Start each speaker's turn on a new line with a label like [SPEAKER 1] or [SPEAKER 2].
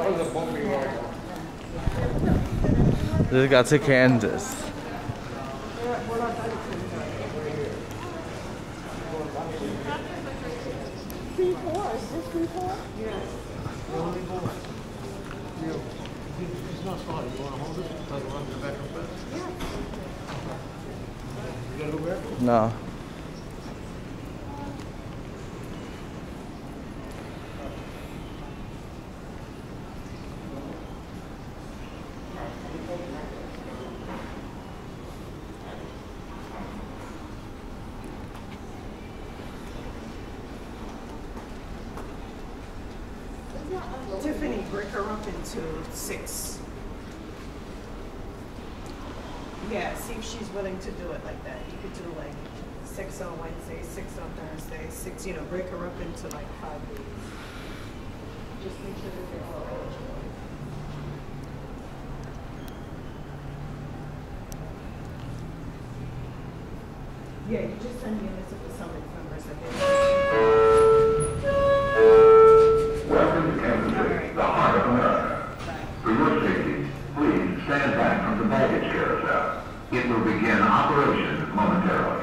[SPEAKER 1] Just got to Kansas. No.
[SPEAKER 2] Tiffany, break her up into 6. Yeah, see if she's willing to do it like that. You could do like 6 on Wednesday, 6 on Thursday, 6, you know, break her up into like 5 days. Just make sure that they're all eligible. Yeah, you just send me a list of the summit members that they
[SPEAKER 3] Welcome to Kansas City, the heart of America. For your safety, please stand back from the baggage carousel. It will begin operation momentarily.